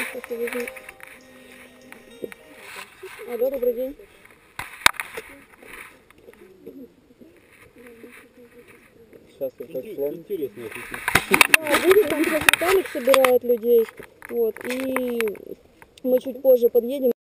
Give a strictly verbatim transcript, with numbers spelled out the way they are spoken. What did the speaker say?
Алло, добрый день. Сейчас это шло. Интересно. Да, будет, там сейчас Виталик собирает людей. Вот, и мы чуть позже подъедем.